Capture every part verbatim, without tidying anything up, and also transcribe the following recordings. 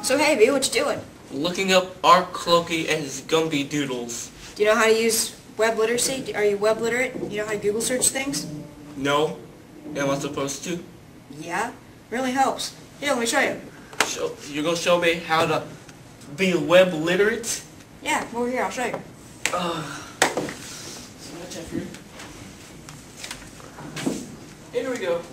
So hey V, what you doing? Looking up Art Cloaky and his Gumby Doodles. Do you know how to use web literacy? Are you web literate? You know how to Google search things? No. Am I supposed to? Yeah, really helps. Here, let me show you. Show, you're gonna show me how to be web literate? Yeah, come over here, I'll show you. Uh, so much effort. Here we go.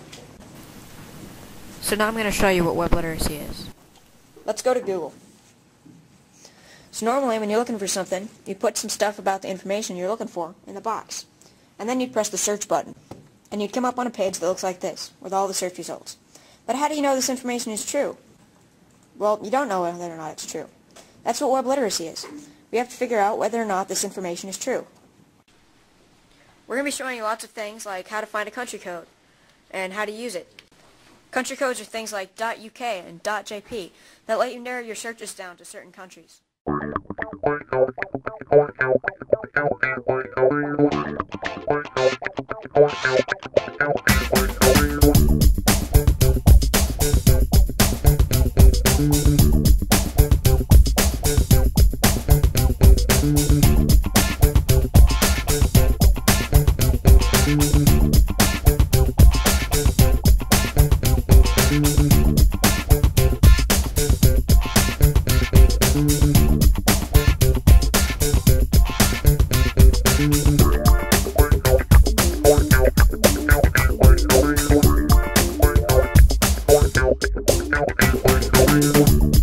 So now I'm going to show you what web literacy is. Let's go to Google. So normally when you're looking for something, you put some stuff about the information you're looking for in the box. And then you'd press the search button. And you'd come up on a page that looks like this, with all the search results. But how do you know this information is true? Well, you don't know whether or not it's true. That's what web literacy is. We have to figure out whether or not this information is true. We're going to be showing you lots of things like how to find a country code and how to use it. Country codes are things like .uk and .jp that let you narrow your searches down to certain countries. Thank you.